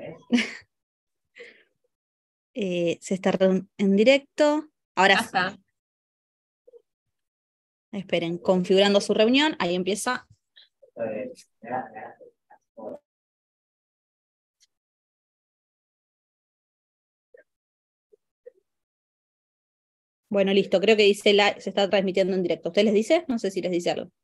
Se está en directo. Ahora Ya sí. está. Esperen, configurando su reunión. Ahí empieza. Bueno, listo. Creo que dice se está transmitiendo en directo. ¿Usted les dice? No sé si les dice algo.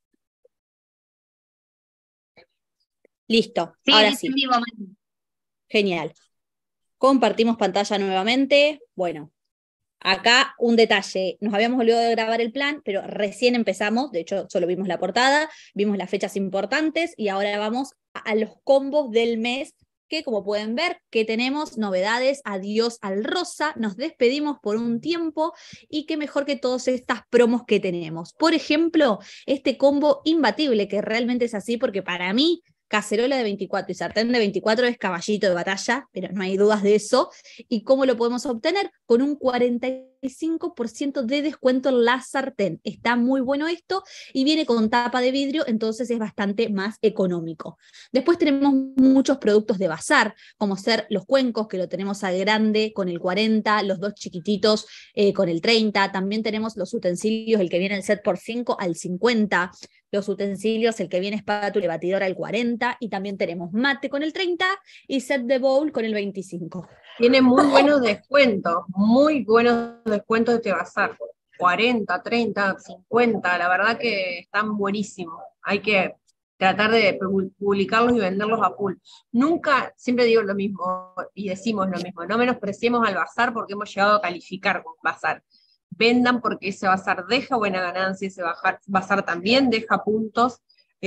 Listo. Sí, Ahora dice sí. en vivo, Mati. Genial. Compartimos pantalla nuevamente. Bueno, acá un detalle. Nos habíamos olvidado de grabar el plan, pero recién empezamos. De hecho, solo vimos la portada, vimos las fechas importantes y ahora vamos a los combos del mes que, como pueden ver, que tenemos novedades. Adiós al rosa. Nos despedimos por un tiempo y qué mejor que todas estas promos que tenemos. Por ejemplo, este combo imbatible, que realmente es así porque para mí cacerola de 24 y sartén de 24 es caballito de batalla, pero no hay dudas de eso. ¿Y cómo lo podemos obtener? Con un 45% de descuento en la sartén. Está muy bueno esto y viene con tapa de vidrio, entonces es bastante más económico. Después tenemos muchos productos de bazar, como ser los cuencos, que lo tenemos al grande con el 40, los dos chiquititos con el 30. También tenemos los utensilios, el que viene el set por 5 al 50. Los utensilios, el que viene espátula y batidora al 40, y también tenemos mate con el 30 y set de bowl con el 25. Tiene muy buenos descuentos este bazar. 40, 30, 50, la verdad que están buenísimos. Hay que tratar de publicarlos y venderlos a full. Nunca, siempre digo lo mismo y decimos lo mismo, no menospreciemos al bazar porque hemos llegado a calificar con bazar. Vendan porque ese bazar deja buena ganancia, ese bazar también deja puntos.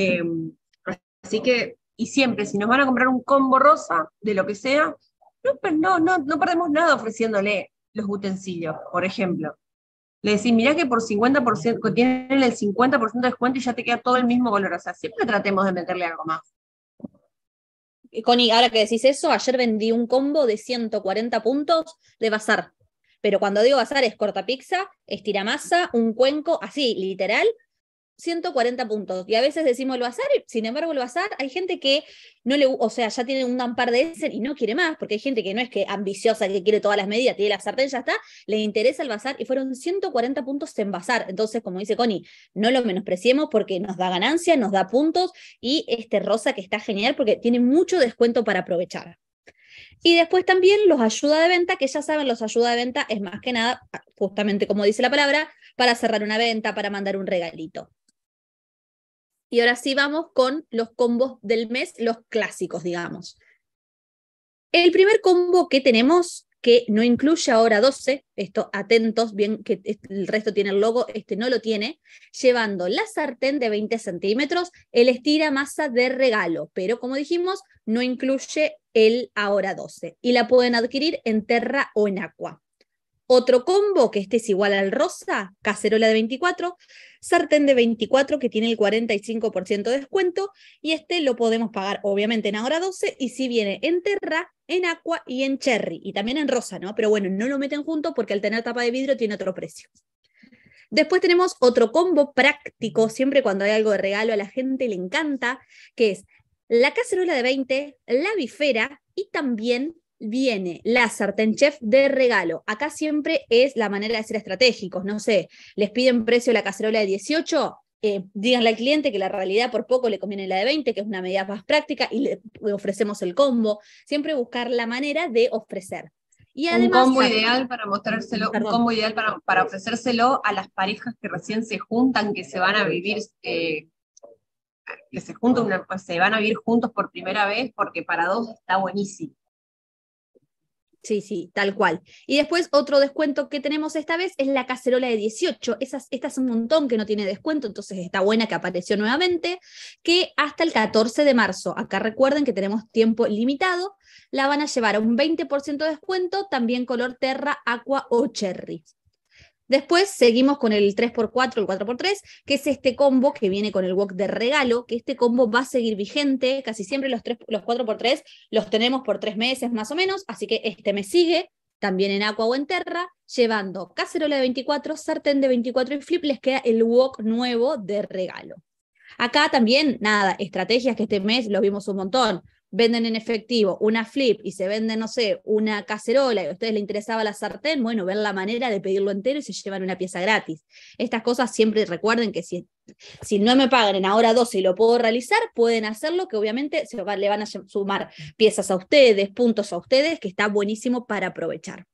Así que, y siempre, si nos van a comprar un combo rosa, de lo que sea, no perdemos nada ofreciéndole los utensilios, por ejemplo. Le decís, mirá que por 50%, tienen el 50% de descuento y ya te queda todo el mismo color. O sea, siempre tratemos de meterle algo más. Connie, ahora que decís eso, ayer vendí un combo de 140 puntos de bazar. Pero cuando digo bazar es cortapizza, estiramasa, un cuenco, así, literal, 140 puntos. Y a veces decimos el bazar, sin embargo el bazar, hay gente que no le, o sea, ya tiene un par de ese y no quiere más, porque hay gente que no es que ambiciosa, que quiere todas las medidas, tiene la sartén, ya está, le interesa el bazar y fueron 140 puntos en bazar. Entonces, como dice Connie, no lo menospreciemos porque nos da ganancia, nos da puntos y este rosa que está genial porque tiene mucho descuento para aprovechar. Y después también los ayuda de venta, que ya saben, los ayuda de venta es más que nada, justamente como dice la palabra, para cerrar una venta, para mandar un regalito. Y ahora sí vamos con los combos del mes, los clásicos, digamos. El primer combo que tenemos, que no incluye ahora 12, esto atentos, bien que el resto tiene el logo, este no lo tiene, llevando la sartén de 20 centímetros, el estira masa de regalo, pero como dijimos, no incluye el ahora 12. Y la pueden adquirir en Terra o en Aqua. Otro combo, que este es igual al rosa, cacerola de 24, sartén de 24 que tiene el 45% de descuento y este lo podemos pagar obviamente en ahora 12 y si viene en Terra, en Aqua y en Cherry y también en rosa, ¿no? Pero bueno, no lo meten juntos porque al tener tapa de vidrio tiene otro precio. Después tenemos otro combo práctico, siempre cuando hay algo de regalo a la gente le encanta, que es la cacerola de 20, la bifera y también viene la sartén chef de regalo. Acá siempre es la manera de ser estratégicos, no sé, les piden precio la cacerola de 18, díganle al cliente que la realidad por poco le conviene la de 20, que es una medida más práctica, y le ofrecemos el combo. Siempre buscar la manera de ofrecer. Y además, Un combo ideal para mostrárselo, un combo ideal para ofrecérselo a las parejas que recién se juntan, que se van a vivir, que se van a vivir juntos por primera vez, porque para dos está buenísimo. Sí, sí, tal cual. Y después otro descuento que tenemos esta vez es la cacerola de 18. Esta es un montón que no tiene descuento, entonces está buena que apareció nuevamente, que hasta el 14 de marzo, acá recuerden que tenemos tiempo limitado, la van a llevar a un 20% de descuento, también color terra, aqua o cherry. Después seguimos con el 3x4, el 4x3, que es este combo que viene con el wok de regalo, que este combo va a seguir vigente, casi siempre los 4x3 los tenemos por 3 meses más o menos, así que este me sigue, también en Aqua o en Terra, llevando cacerola de 24, sartén de 24 y flip, les queda el wok nuevo de regalo. Acá también, nada, estrategias que este mes lo vimos un montón. venden en efectivo una flip y se vende, no sé, una cacerola y a ustedes les interesaba la sartén, bueno, ven la manera de pedirlo entero y se llevan una pieza gratis. Estas cosas siempre recuerden que si no me pagan en ahora 12 y lo puedo realizar, pueden hacerlo, que obviamente le van a sumar piezas a ustedes, puntos a ustedes, que está buenísimo para aprovechar.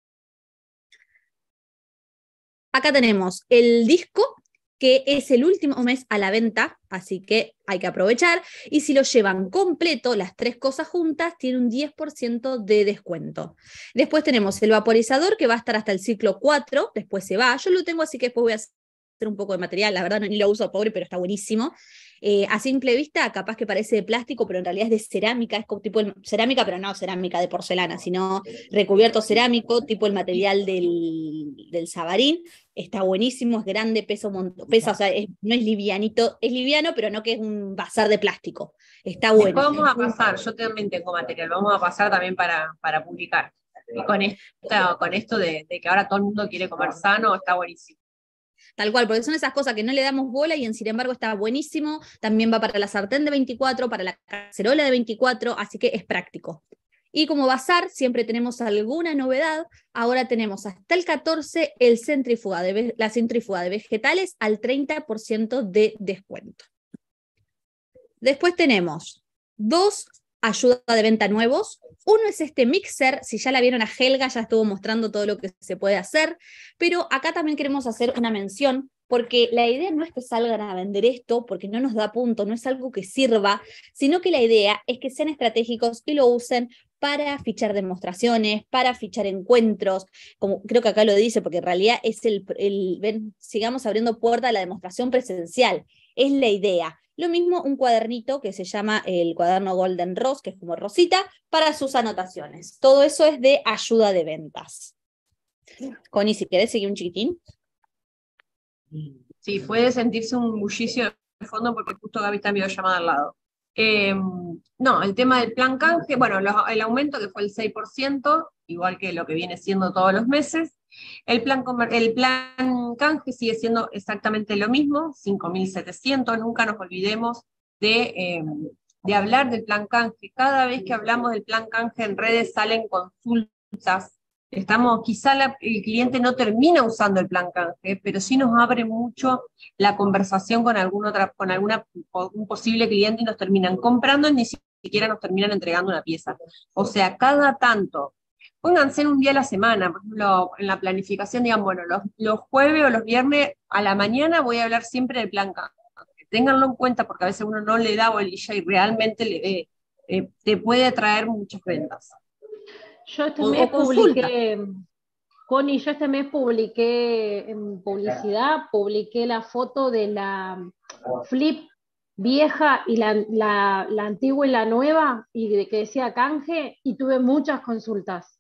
Acá tenemos el disco, que es el último mes a la venta, así que hay que aprovechar, y si lo llevan completo, las 3 cosas juntas, tiene un 10% de descuento. Después tenemos el vaporizador, que va a estar hasta el ciclo 4, después se va, yo lo tengo, así que después voy a hacer un poco de material, la verdad ni lo uso, pobre, pero está buenísimo. A simple vista, capaz que parece de plástico, pero en realidad es de cerámica, es como tipo cerámica, pero no cerámica de porcelana, sino recubierto cerámico, tipo el material del Sabarín. Está buenísimo, es grande, pesa, o sea, no es livianito, es liviano, pero no que es un bazar de plástico. Está bueno. Después vamos a pasar, yo también tengo material, vamos a pasar también para publicar. Y con esto de que ahora todo el mundo quiere comer sano, está buenísimo. Tal cual, porque son esas cosas que no le damos bola y sin embargo está buenísimo. También va para la sartén de 24, para la cacerola de 24, así que es práctico. Y como bazar, siempre tenemos alguna novedad. Ahora tenemos hasta el 14 la centrífuga de vegetales al 30% de descuento. Después tenemos 2 ayuda de venta nuevos. Uno es este mixer, si ya la vieron a Helga, ya estuvo mostrando todo lo que se puede hacer, pero acá también queremos hacer una mención, porque la idea no es que salgan a vender esto, porque no nos da punto, no es algo que sirva, sino que la idea es que sean estratégicos y lo usen para fichar demostraciones, para fichar encuentros, como creo que acá lo dice, porque en realidad es sigamos abriendo puerta a la demostración presencial, es la idea. Lo mismo un cuadernito que se llama el cuaderno Golden Rose, que es como rosita, para sus anotaciones. Todo eso es de ayuda de ventas. Connie, si querés seguir un chiquitín. Sí, puede sentirse un bullicio de fondo porque justo Gaby está en videollamada al lado. No, el tema del plan canje, bueno, el aumento que fue el 6%, igual que lo que viene siendo todos los meses. El plan canje sigue siendo exactamente lo mismo, 5.700, nunca nos olvidemos de hablar del plan canje. Cada vez que hablamos del plan canje en redes salen consultas. Quizá el cliente no termina usando el plan canje, pero sí nos abre mucho la conversación con un posible cliente y nos terminan comprando y ni siquiera nos terminan entregando una pieza. O sea, cada tanto, pónganse en un día a la semana, por ejemplo, en la planificación, digan, bueno, los jueves o los viernes a la mañana voy a hablar siempre del plan canje. Ténganlo en cuenta porque a veces uno no le da bolilla y realmente te puede traer muchas ventas. Yo este mes publiqué, Connie, en publicidad, publiqué la foto de la flip vieja y la antigua y la nueva, y que decía canje, y tuve muchas consultas.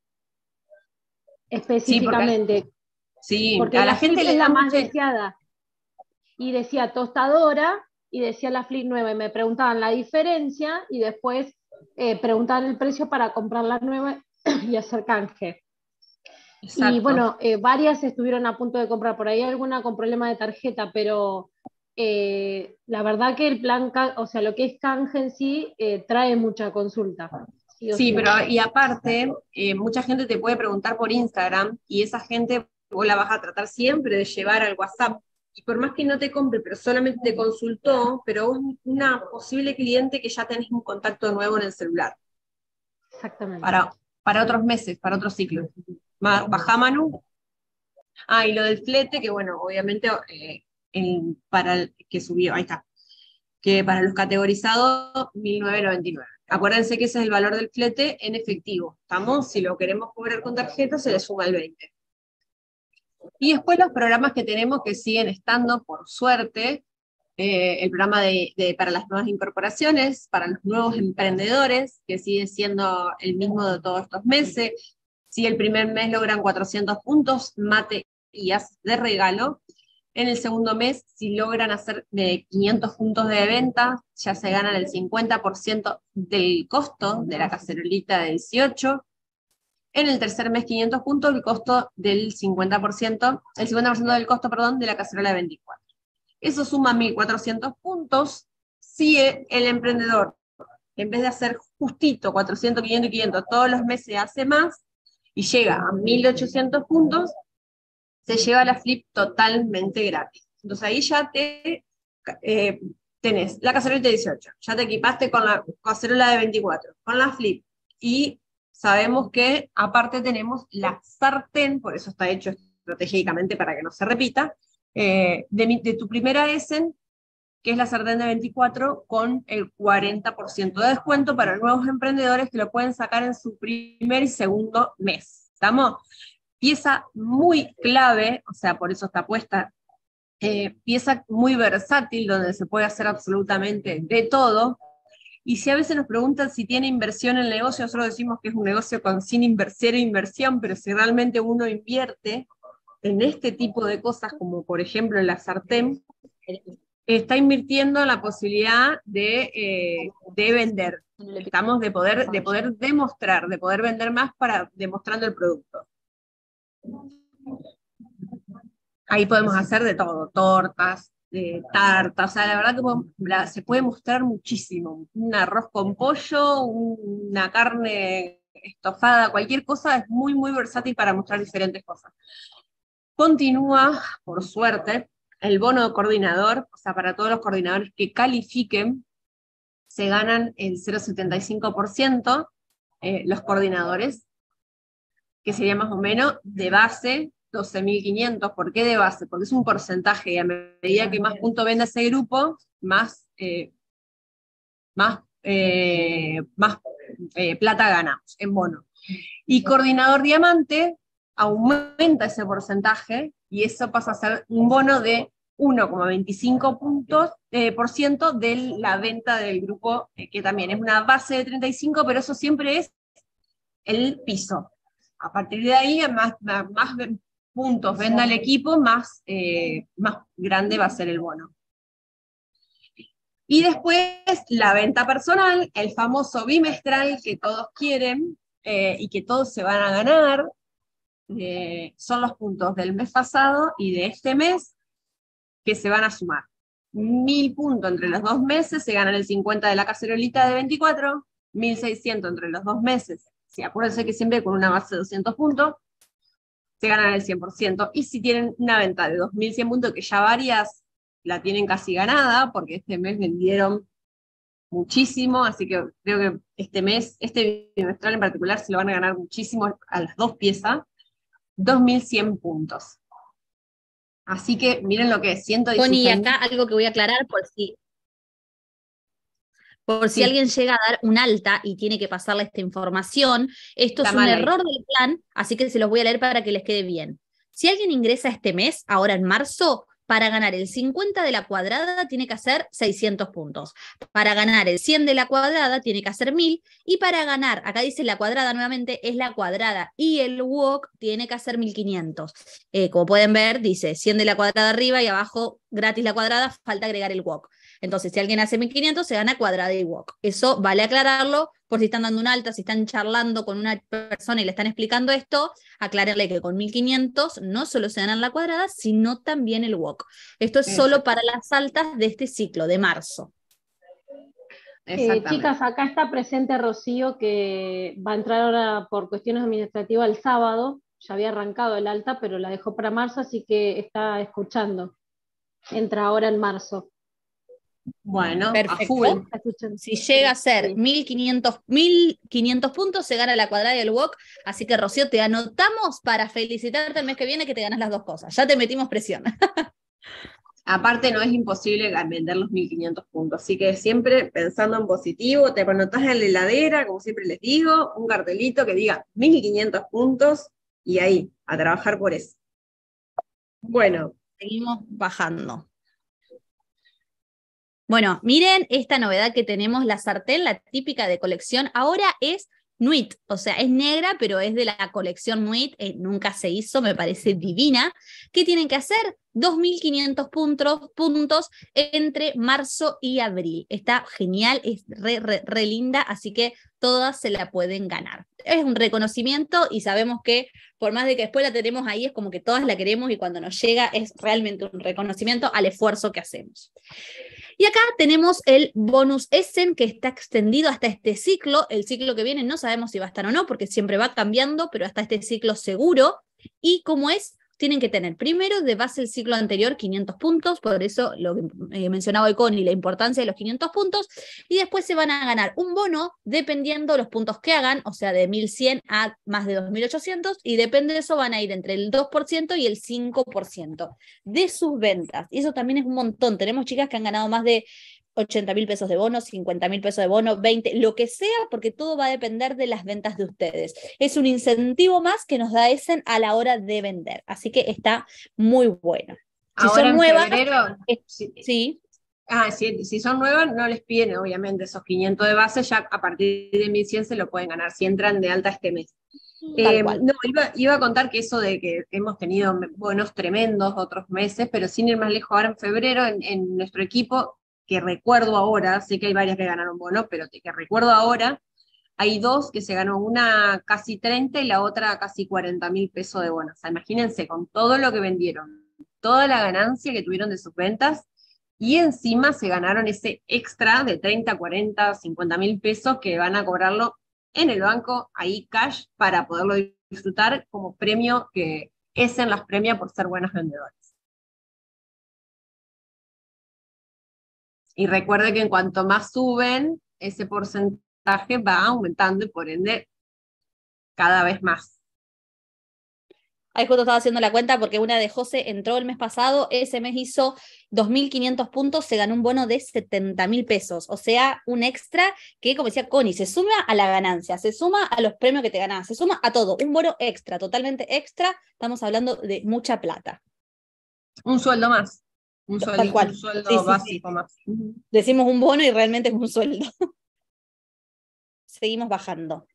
Específicamente. Sí, porque a la gente le da la más deseada. Y decía tostadora, y decía la flip nueva, y me preguntaban la diferencia, y después preguntaban el precio para comprar la nueva y hacer canje. Exacto. Y bueno, varias estuvieron a punto de comprar, por ahí alguna con problema de tarjeta, pero la verdad que el plan, o sea, lo que es canje en sí, trae mucha consulta. Sí, pero y aparte, mucha gente te puede preguntar por Instagram, y esa gente vos la vas a tratar siempre de llevar al WhatsApp. Y por más que no te compre, pero solamente te consultó, pero vos una posible cliente que ya tenés un contacto nuevo en el celular. Exactamente. Para otros meses, para otros ciclos. Baja, Manu. Y lo del flete, que bueno, obviamente que subió, ahí está. Que para los categorizados, 1.999. Acuérdense que ese es el valor del flete en efectivo. ¿Estamos? Si lo queremos cobrar con tarjeta, se le suma el 20. Y después los programas que tenemos que siguen estando, por suerte, el programa para las nuevas incorporaciones, para los nuevos emprendedores, que sigue siendo el mismo de todos estos meses. Si el primer mes logran 400 puntos, mate y haz de regalo. En el segundo mes, si logran hacer de 500 puntos de venta, ya se ganan el 50% del costo de la cacerolita de 18. En el tercer mes, 500 puntos, el costo del 50%, el 50% del costo, perdón, de la cacerola de 24. Eso suma 1.400 puntos si el emprendedor en vez de hacer justito 400, 500 y 500 todos los meses, hace más y llega a 1800 puntos, se lleva la flip totalmente gratis. Entonces ahí ya tenés la cacerolita de 18, ya te equipaste con la cacerola de 24, con la flip, y sabemos que aparte tenemos la sartén, por eso está hecho estratégicamente para que no se repita, de tu primera Essen, que es la sartén de 24, con el 40% de descuento para nuevos emprendedores que lo pueden sacar en su primer y segundo mes. ¿Estamos? Pieza muy clave, o sea, por eso está puesta, pieza muy versátil, donde se puede hacer absolutamente de todo. Y si a veces nos preguntan si tiene inversión en el negocio, nosotros decimos que es un negocio con sin inversión, pero si realmente uno invierte en este tipo de cosas, como por ejemplo en la sartén, está invirtiendo en la posibilidad de vender. Estamos de poder demostrar, de poder vender más demostrando el producto. Ahí podemos hacer de todo, tortas, tartas, o sea, la verdad que se puede mostrar muchísimo. Un arroz con pollo, una carne estofada, cualquier cosa es muy, muy versátil para mostrar diferentes cosas. Continúa, por suerte, el bono de coordinador, o sea, para todos los coordinadores que califiquen, se ganan el 0,75% los coordinadores, que sería más o menos de base 12.500. ¿Por qué de base? Porque es un porcentaje, y a medida que más puntos venda ese grupo, más plata ganamos en bono. Y coordinador diamante aumenta ese porcentaje, y eso pasa a ser un bono de 1,25% de la venta del grupo, que también es una base de 35, pero eso siempre es el piso. A partir de ahí, más puntos venda el equipo, más grande va a ser el bono. Y después la venta personal, el famoso bimestral que todos quieren y que todos se van a ganar, son los puntos del mes pasado y de este mes que se van a sumar. 1.000 puntos entre los 2 meses, se ganan el 50 de la cacerolita de 24, 1.600 entre los 2 meses. Sí, acuérdense que siempre con una base de 200 puntos, se ganan el 100%. Y si tienen una venta de 2.100 puntos, que ya varias la tienen casi ganada, porque este mes vendieron muchísimo, así que creo que este bimestral en particular, se lo van a ganar muchísimo a las 2 piezas, 2.100 puntos. Así que miren lo que es, 116. Connie, acá algo que voy a aclarar por si Sí. alguien llega a dar un alta y tiene que pasarle esta información. Esto Está es un mal ahí. error del plan, así que se los voy a leer para que les quede bien. Si alguien ingresa este mes, ahora en marzo, para ganar el 50 de la cuadrada tiene que hacer 600 puntos. Para ganar el 100 de la cuadrada tiene que hacer 1.000. Y para ganar, acá dice la cuadrada nuevamente, es la cuadrada. Y el wok tiene que hacer 1.500. Como pueden ver, dice 100 de la cuadrada arriba y abajo gratis la cuadrada, falta agregar el wok. Entonces, si alguien hace 1.500, se gana cuadrada y wok. Eso vale aclararlo, por si están dando un alta, si están charlando con una persona y le están explicando esto, aclararle que con 1.500 no solo se ganan la cuadrada, sino también el wok. Esto es solo para las altas de este ciclo, de marzo. Chicas, acá está presente Rocío, que va a entrar ahora por cuestiones administrativas el sábado. Ya había arrancado el alta, pero la dejó para marzo, así que está escuchando. Entra ahora en marzo. Bueno, perfecto. A full. Si llega a ser 1.500 puntos, se gana la cuadrada y el wok. Así que, Rocío, te anotamos para felicitarte el mes que viene, que te ganas las 2 cosas. Ya te metimos presión. Aparte, no es imposible vender los 1.500 puntos, así que siempre pensando en positivo, te anotás en la heladera, como siempre les digo, un cartelito que diga 1.500 puntos, y ahí, a trabajar por eso. Bueno. Seguimos bajando. Bueno, miren esta novedad que tenemos, la sartén, la típica de colección, ahora es Nuit, o sea, es negra, pero es de la colección Nuit, nunca se hizo, me parece divina. ¿Qué tienen que hacer? 2.500 puntos entre marzo y abril. Está genial, es re linda, así que todas se la pueden ganar. Es un reconocimiento y sabemos que por más de que después la tenemos ahí, es como que todas la queremos y cuando nos llega es realmente un reconocimiento al esfuerzo que hacemos. Y acá tenemos el bonus Essen, que está extendido hasta este ciclo. El ciclo que viene no sabemos si va a estar o no, porque siempre va cambiando, pero hasta este ciclo seguro. Y como es, tienen que tener primero de base el ciclo anterior 500 puntos, por eso lo que mencionaba hoy Connie, la importancia de los 500 puntos, y después se van a ganar un bono dependiendo de los puntos que hagan, o sea, de 1100 a más de 2800, y depende de eso van a ir entre el 2% y el 5% de sus ventas. Y eso también es un montón. Tenemos chicas que han ganado más de 80.000 pesos de bono, 50.000 pesos de bono, 20, lo que sea, porque todo va a depender de las ventas de ustedes. Es un incentivo más que nos da Essen a la hora de vender, así que está muy bueno. Si Ahora son en nuevas, febrero, sí. Si son nuevas, no les piden, obviamente, esos 500 de base, ya a partir de 1100 se lo pueden ganar, si entran de alta este mes. Tal cual. No, iba a contar que eso de que hemos tenido bonos tremendos otros meses, pero sin ir más lejos, ahora en febrero, en nuestro equipo, que recuerdo ahora, sé que hay varias que ganaron bonos, pero que recuerdo ahora, hay dos que se ganó, una casi 30 y la otra casi 40.000 pesos de bonos. O sea, imagínense, con todo lo que vendieron, toda la ganancia que tuvieron de sus ventas, y encima se ganaron ese extra de 30, 40, 50.000 pesos que van a cobrarlo en el banco, ahí cash, para poderlo disfrutar como premio que Essen las premia por ser buenos vendedores. Y recuerde que en cuanto más suben, ese porcentaje va aumentando y por ende cada vez más. Ahí justo estaba haciendo la cuenta porque una de José entró el mes pasado, ese mes hizo 2.500 puntos, se ganó un bono de 70.000 pesos, o sea, un extra que, como decía Connie, se suma a la ganancia, se suma a los premios que te ganás, se suma a todo, un bono extra, totalmente extra, estamos hablando de mucha plata. Un sueldo más, Tal cual. Un sueldo básico más. Decimos un bono y realmente es un sueldo. Seguimos bajando.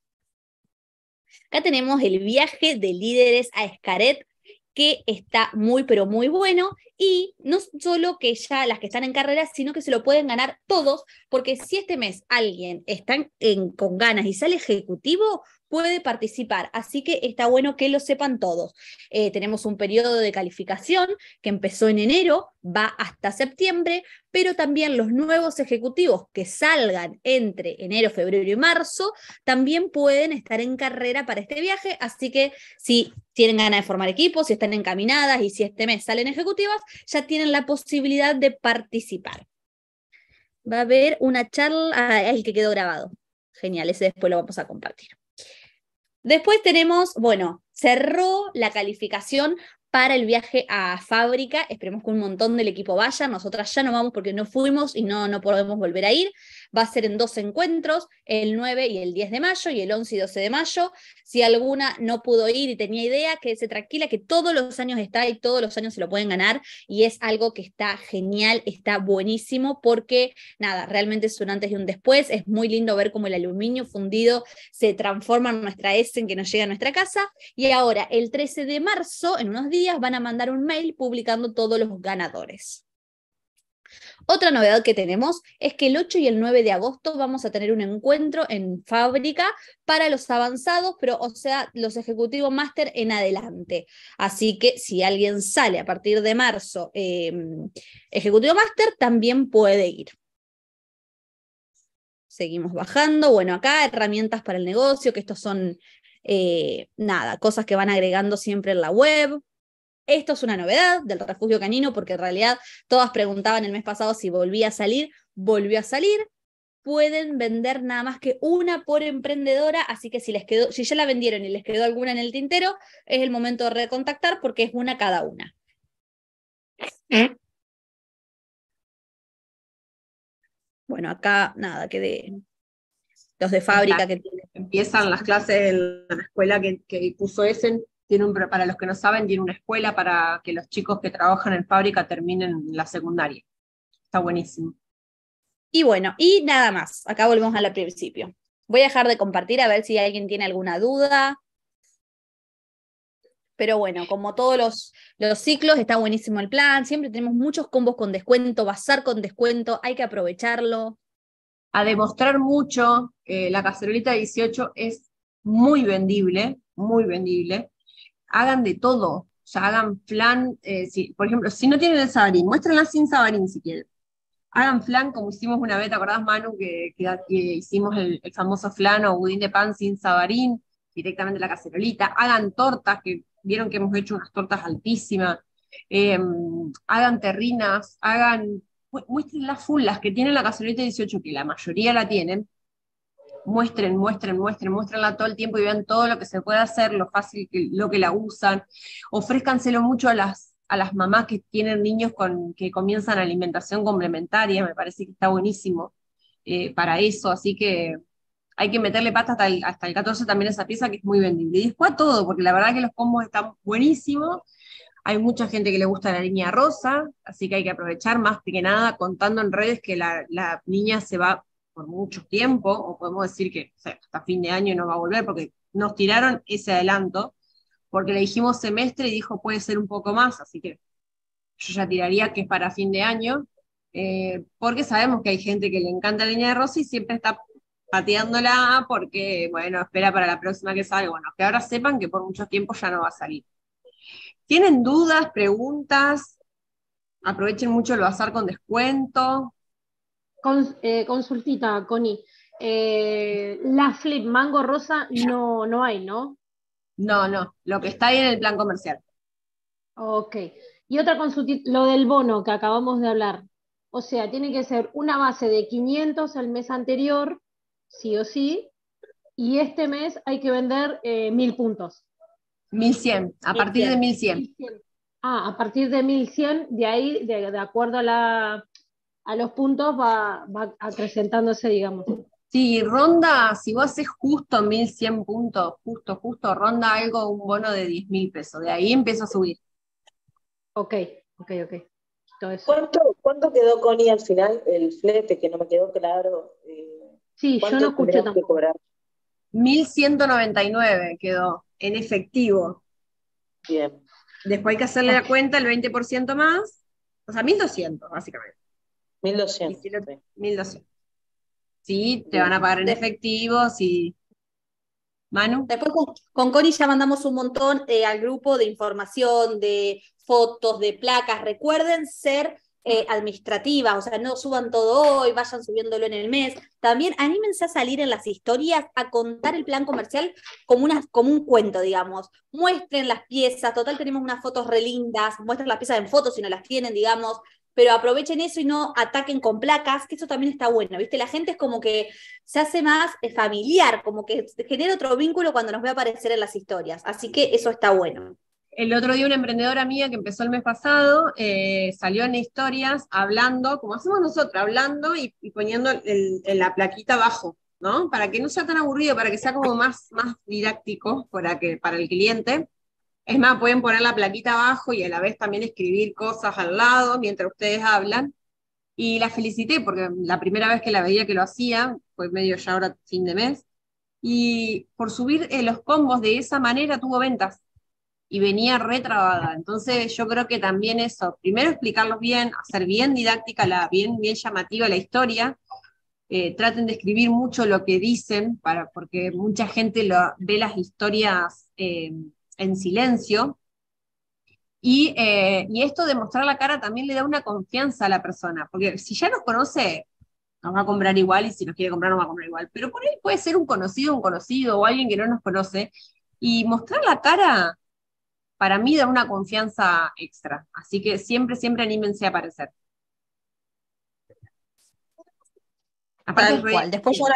Acá tenemos el viaje de líderes a Xcaret, que está muy, pero muy bueno, y no solo que ya las que están en carrera, sino que se lo pueden ganar todos, porque si este mes alguien está con ganas y sale ejecutivo, puede participar, así que está bueno que lo sepan todos. Tenemos un periodo de calificación que empezó en enero, va hasta septiembre, pero también los nuevos ejecutivos que salgan entre enero, febrero y marzo, también pueden estar en carrera para este viaje, así que si tienen ganas de formar equipos, si están encaminadas y si este mes salen ejecutivas, ya tienen la posibilidad de participar. Va a haber una charla, el que quedó grabado. Genial, ese después lo vamos a compartir. Después tenemos, bueno, cerró la calificación para el viaje a Fábrica. Esperemos que un montón del equipo vaya. Nosotras ya no vamos porque no fuimos y no podemos volver a ir. Va a ser en 2 encuentros, el 9 y el 10 de mayo y el 11 y 12 de mayo. Si alguna no pudo ir y tenía idea, quédese tranquila que todos los años está y todos los años se lo pueden ganar y es algo que está genial, está buenísimo porque, nada, realmente es un antes y un después. Es muy lindo ver cómo el aluminio fundido se transforma en nuestra Essen que nos llega a nuestra casa y ahora el 13 de marzo, en unos días, van a mandar un mail publicando todos los ganadores. Otra novedad que tenemos es que el 8 y el 9 de agosto vamos a tener un encuentro en Fábrica para los avanzados, pero o sea, los ejecutivos máster en adelante. Así que si alguien sale a partir de marzo ejecutivo máster, también puede ir. Seguimos bajando. Bueno, acá herramientas para el negocio, que estos son, cosas que van agregando siempre en la web. Esto es una novedad del refugio canino porque en realidad todas preguntaban el mes pasado si volvía a salir, volvió a salir. Pueden vender nada más que una por emprendedora, así que si ya la vendieron y les quedó alguna en el tintero, es el momento de recontactar porque es una cada una. Bueno, acá nada, los de Fábrica que tienen. Empiezan las clases en la escuela que puso Essen. Para los que no saben, tiene una escuela para que los chicos que trabajan en Fábrica terminen la secundaria. Está buenísimo. Y bueno, y nada más. Acá volvemos al principio. Voy a dejar de compartir a ver si alguien tiene alguna duda. Pero bueno, como todos los ciclos, está buenísimo el plan. Siempre tenemos muchos combos con descuento, bazar con descuento, hay que aprovecharlo. A demostrar mucho, la cacerolita 18 es muy vendible, muy vendible. Hagan de todo, o sea, hagan plan, por ejemplo, si no tienen el sabarín, muéstrenla sin sabarín si quieren. Hagan flan como hicimos una vez, ¿te acordás, Manu, que hicimos el famoso flan o budín de pan sin sabarín, directamente en la cacerolita? Hagan tortas, que vieron que hemos hecho unas tortas altísimas. Eh, Hagan terrinas, muéstrenlas full, las que tienen la cacerolita 18, que la mayoría la tienen. Muéstrenla todo el tiempo y vean todo lo que se puede hacer, lo fácil lo que la usan. Ofrézcanselo mucho a las mamás que tienen niños que comienzan alimentación complementaria, me parece que está buenísimo para eso, así que hay que meterle pata hasta el 14 también esa pieza que es muy vendible. Y después a todo, porque la verdad que los combos están buenísimos. Hay mucha gente que le gusta la línea rosa, así que hay que aprovechar más que nada contando en redes que la niña se va por mucho tiempo, o podemos decir que, o sea, hasta fin de año no va a volver, porque nos tiraron ese adelanto, porque le dijimos semestre y dijo puede ser un poco más, así que yo ya tiraría que es para fin de año, porque sabemos que hay gente que le encanta la línea de rosa y siempre está pateándola porque, bueno, espera para la próxima que salga. Bueno, que ahora sepan que por mucho tiempo ya no va a salir. ¿Tienen dudas, preguntas? Aprovechen mucho el bazar con descuento. Consultita, Connie. La flip mango rosa no hay, ¿no? No, lo que está ahí en el plan comercial. Ok. Y otra consultita, lo del bono que acabamos de hablar. O sea, tiene que ser una base de 500 el mes anterior, sí o sí, y este mes hay que vender 1000 puntos. 1100, a partir de 1100. 1100. Ah, a partir de 1100, de ahí, de acuerdo a los puntos, va acrecentándose, digamos. Sí, ronda, si vos haces justo 1100 puntos, justo, ronda algo, un bono de 10.000 pesos. De ahí empieza a subir. Ok. Todo eso. ¿Cuánto quedó, Connie, al final el flete? Que no me quedó claro. Sí, yo ¿Cuánto no escuché tendríamos que tampoco. cobrar? 1199 quedó en efectivo. Bien. Después hay que hacerle la cuenta, el 20% más. O sea, 1200, básicamente. 1200. Y si Sí. 1200. Sí, te van a pagar en efectivo, sí. Manu. Después con Connie ya mandamos un montón al grupo de información, de fotos, de placas. Recuerden ser administrativas, o sea, no suban todo hoy, vayan subiéndolo en el mes. También anímense a salir en las historias a contar el plan comercial como un cuento, digamos. Muestren las piezas, total tenemos unas fotos re lindas, muestren las piezas en fotos si no las tienen, digamos, pero aprovechen eso y no ataquen con placas, que eso también está bueno, ¿viste? La gente es como que se hace más familiar, como que genera otro vínculo cuando nos ve aparecer en las historias. Así que eso está bueno. El otro día una emprendedora mía que empezó el mes pasado salió en historias hablando, como hacemos nosotros, hablando y poniendo la plaquita abajo, ¿no? Para que no sea tan aburrido, para que sea como más didáctico para el cliente. Es más, pueden poner la plaquita abajo y a la vez también escribir cosas al lado mientras ustedes hablan. Y la felicité porque la primera vez que la veía que lo hacía, fue medio ya ahora fin de mes, y por subir los combos de esa manera tuvo ventas y venía retrabada. Entonces yo creo que también eso, primero explicarlos bien, hacer bien didáctica, bien llamativa la historia, traten de escribir mucho lo que dicen, porque mucha gente ve las historias en silencio, y esto de mostrar la cara también le da una confianza a la persona, porque si ya nos conoce, nos va a comprar igual, y si nos quiere comprar, nos va a comprar igual, pero por ahí puede ser un conocido, o alguien que no nos conoce, y mostrar la cara para mí da una confianza extra. Así que siempre anímense a aparecer. Aparte Tal cual. Después yo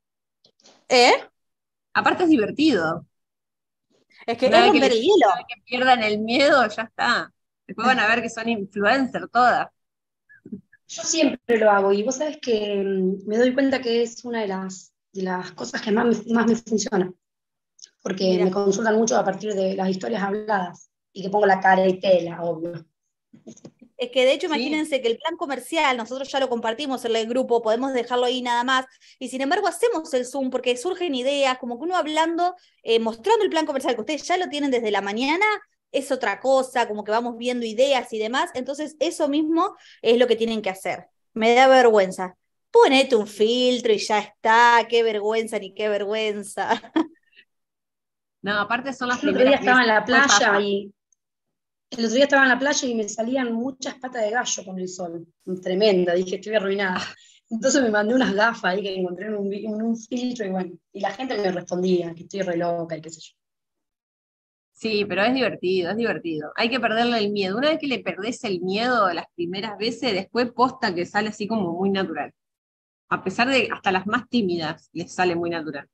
aparte es divertido. Es que Una es vez romper el hielo. que pierdan el miedo, ya está. Después van a ver que son influencers todas. Yo siempre lo hago y vos sabés que me doy cuenta que es una de las cosas que más me funciona, porque Mirá. me consultan mucho a partir de las historias habladas y que pongo la cara y tela, obvio. Es que de hecho, Sí. imagínense que el plan comercial, nosotros ya lo compartimos en el grupo, podemos dejarlo ahí nada más, y sin embargo hacemos el Zoom porque surgen ideas, como que uno hablando, mostrando el plan comercial, que ustedes ya lo tienen desde la mañana, es otra cosa, como que vamos viendo ideas y demás, entonces eso mismo es lo que tienen que hacer. Me da vergüenza. Ponete un filtro y ya está, qué vergüenza ni qué vergüenza. No, aparte son las Yo el otro día primeras estaba en veces. la Después playa pasa. y el otro día estaba en la playa y me salían muchas patas de gallo con el sol. Tremenda, dije, estoy arruinada. Entonces me mandé unas gafas ahí que encontré en un filtro y bueno, y la gente me respondía que estoy re loca y qué sé yo. Sí, pero es divertido, es divertido. Hay que perderle el miedo. Una vez que le perdés el miedo las primeras veces, después posta que sale así como muy natural. A pesar de hasta las más tímidas les sale muy natural.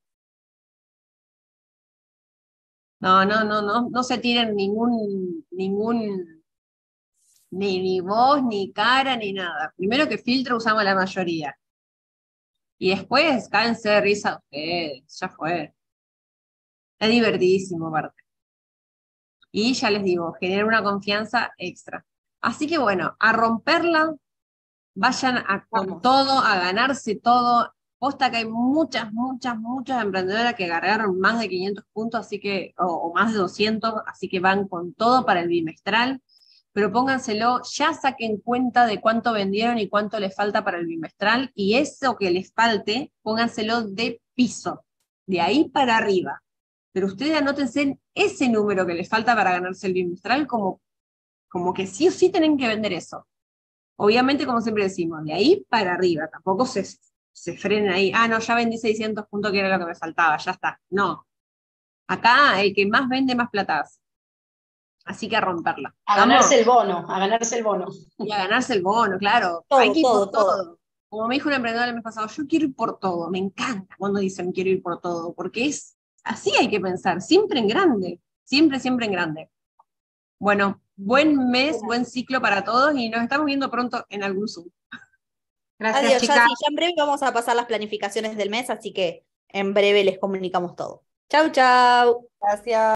No se tiren ni voz, ni cara, ni nada. Primero que filtro usamos la mayoría. Y después cáense de risa ustedes, ya fue. Es divertidísimo, aparte. Y ya les digo, genera una confianza extra. Así que bueno, a romperla, vayan con Vamos. todo, a ganarse todo. Posta que hay muchas emprendedoras que agarraron más de 500 puntos, así que, o más de 200, así que van con todo para el bimestral. Pero pónganselo, ya saquen cuenta de cuánto vendieron y cuánto les falta para el bimestral, y eso que les falte, pónganselo de piso, de ahí para arriba. Pero ustedes anótense ese número que les falta para ganarse el bimestral como que sí o sí tienen que vender eso. Obviamente, como siempre decimos, de ahí para arriba, tampoco se frenen ahí, no, ya vendí 600 puntos que era lo que me faltaba, ya está. No, acá el que más vende más plata hace. Así que a romperla. A ¿Vamos? ganarse el bono, a ganarse el bono. Y a ganarse el bono, claro. Todo, Hay que ir por todo. todo. Como me dijo un emprendedor el mes pasado, yo quiero ir por todo. Me encanta cuando dicen quiero ir por todo, porque es así hay que pensar, siempre en grande, siempre en grande. Bueno, buen mes, buen ciclo para todos y nos estamos viendo pronto en algún Zoom. Gracias, Adiós, chicas. Yassi. Ya en breve vamos a pasar las planificaciones del mes, así que en breve les comunicamos todo. Chau, chau. Gracias.